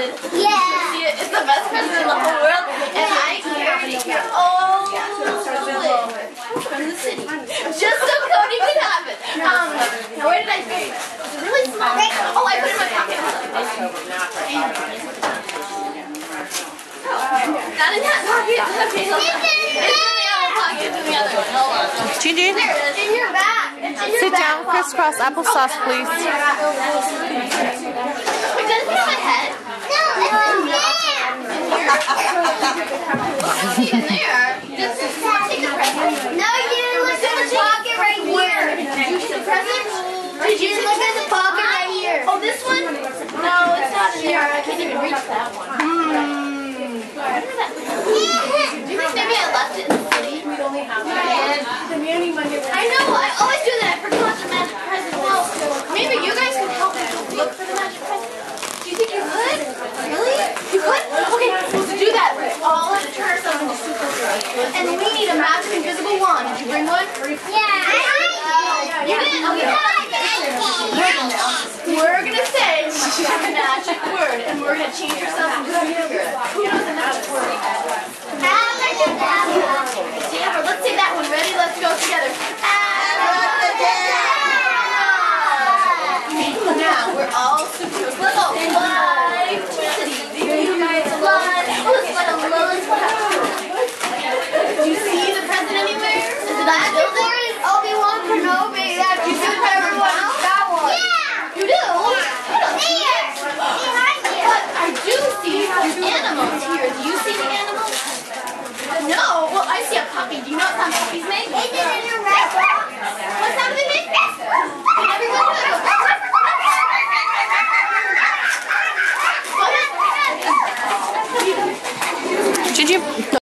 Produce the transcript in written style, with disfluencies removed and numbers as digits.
president. Yeah. It's the best president in the whole world, and I hear all the way from the city. Just so Cody can have it. Now where did I put it? It's really small. Oh, I put it in my pocket. Not in that pocket. Okay, it's in the other pocket. It's in the other one. Hold on. Gigi? It's in your back. Sit down, crisscross applesauce, please. Wait, does it hit my head? No, it's in there. Just take the present. No, you look at the pocket right here. Did you see the present? Did you look at the pocket right here? Oh, this one? No, it's not in there. I can't even reach that one. Do you think maybe I left it in the city? We only have I know, I always do that. I forgot the magic present. Well, maybe you guys can help me look for the magic present. Do you think you could? Really? You could? Okay, let's do that. We all have to turn ourselves into superheroes. And we need a magic invisible wand. Did you bring one? Yeah. You did? Okay. We're going to say a magic word, and we're going to change ourselves into superheroes. Who knows the magic word? Let's say that one. Ready? Let's go together. Now we're all superheroes. Let's all fly to the city. You guys fly. Let's fly to Lowell's house. Do you see the present anywhere? Is it that building? Obi-Wan Kenobi. That you see everyone else? That one. Yeah. You do? Here. But I do see some animals here. Do you see the animals? No. Well, I see a puppy. Do you know what kind of puppies make? Is it in your restaurant? What sound do they make? Can everyone do it? Gigi?